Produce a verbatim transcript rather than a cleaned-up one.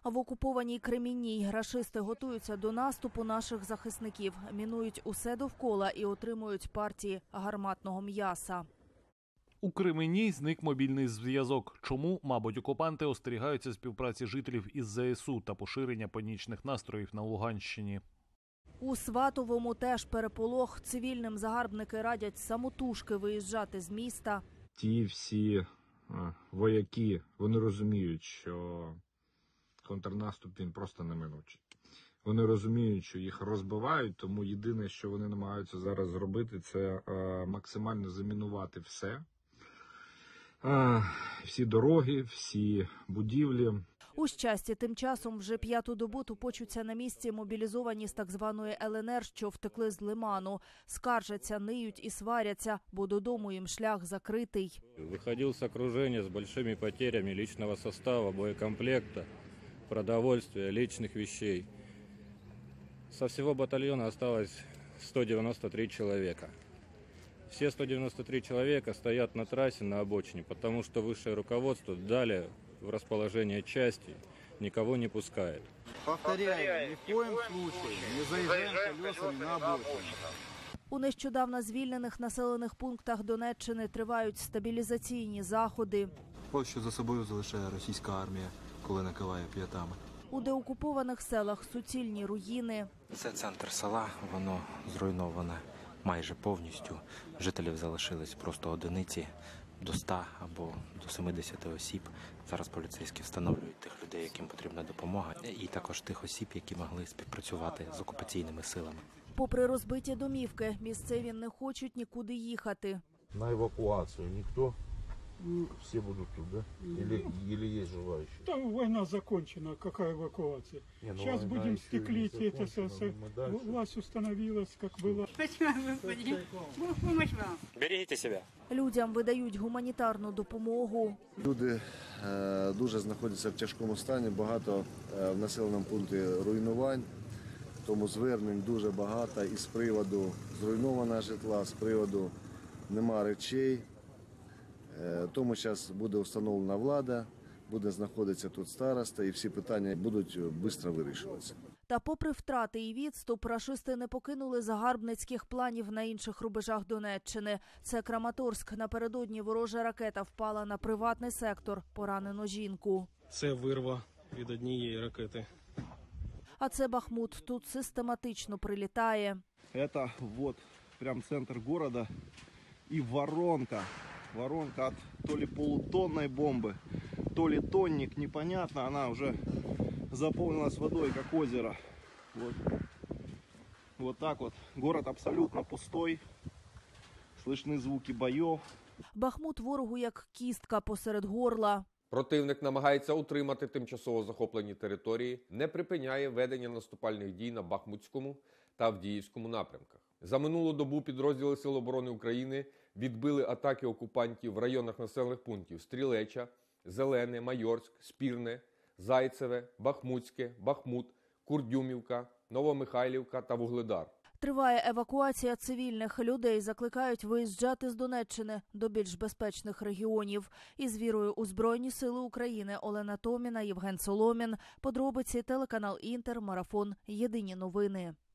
А в окупованій Кремінній рашисти готуються до наступу наших захисників, мінують усе довкола і отримують партії гарматного м'яса. У Кремінній зник мобільний зв'язок. Чому? Мабуть, окупанти остерігаються співпраці жителів із зе ес у та поширення панічних настроїв на Луганщині. У Сватовому теж переполох. Цивільним загарбники радять самотужки виїжджати з міста. Ті всі вояки, вони розуміють, що контрнаступ він просто неминучий. Вони розуміють, що їх розбивають, тому єдине, що вони намагаються зараз зробити, це максимально замінувати все. Всі дороги, всі будівлі. У Щасті тим часом вже п'яту добу тупочуться на місці мобілізовані з так званої ел ен ер, що втекли з Лиману. Скаржаться, ниють і сваряться, бо додому їм шлях закритий. Виходив з окруження з великими потерями личного составу, боєкомплекту, продовольствия, личных вещей. Со всего батальона осталось сто девяносто три человека. Все сто девяносто три человека стоят на трассе на обочине, потому что высшее руководство дали в расположение части, никого не пускает. Повторяю, ни в коем случае не заезжаем колесами на обочину. У нещодавно звільнених населених пунктах Донеччини тривають стабілізаційні заходи. Ось що за собою залишає російська армія, коли накиває п'ятами. У деокупованих селах суцільні руїни. Це центр села, воно зруйноване майже повністю. Жителів залишились просто одиниці, до ста або до семидесяти осіб. Зараз поліцейські встановлюють тих людей, яким потрібна допомога, і також тих осіб, які могли співпрацювати з окупаційними силами. Попри розбиті домівки, місцеві не хочуть нікуди їхати. На евакуацію ніхто? Все будут тут, да? Или, или есть желающие? Там война закончена, какая эвакуация? Не, ну Сейчас будем стеклить, это со, со, власть установилась, как было. Спасибо, Господи. Бог помощь вам. Берегите себя. Людям видають гуманітарну допомогу. Люди е, дуже знаходяться в тяжкому стані, багато е, в населеному пункті руйнувань, тому звернень дуже багато і з приводу зруйнованого житла, з приводу нема речей. Тому зараз буде встановлена влада, буде знаходитися тут староста, і всі питання будуть швидко вирішуватися. Та попри втрати і відступ, рашисти не покинули загарбницьких планів на інших рубежах Донеччини. Це Краматорськ. Напередодні ворожа ракета впала на приватний сектор, поранено жінку. Це вирва від однієї ракети. А це Бахмут. Тут систематично прилітає. Це вот прям центр міста і воронка. Воронка от то ли полутонной бомбы, то ли тонник, непонятно. Она уже заполнилась водой, как озеро. Вот, вот так вот. Город абсолютно пустой. Слышны звуки боев. Бахмут ворогу як кістка посеред горла. Противник намагається утримати тимчасово захоплені території, не припиняє ведення наступальних дій на Бахмутському та Авдіївському напрямках. За минулу добу підрозділи Сил оборони України відбили атаки окупантів в районах населених пунктів Стрілеча, Зелене, Майорськ, Спірне, Зайцеве, Бахмутське, Бахмут, Курдюмівка, Новомихайлівка та Вугледар. Триває евакуація цивільних. Людей закликають виїжджати з Донеччини до більш безпечних регіонів. Із вірою у Збройні Сили України Олена Томіна, Євген Соломін. Подробиці телеканал Інтер, Марафон. Єдині новини.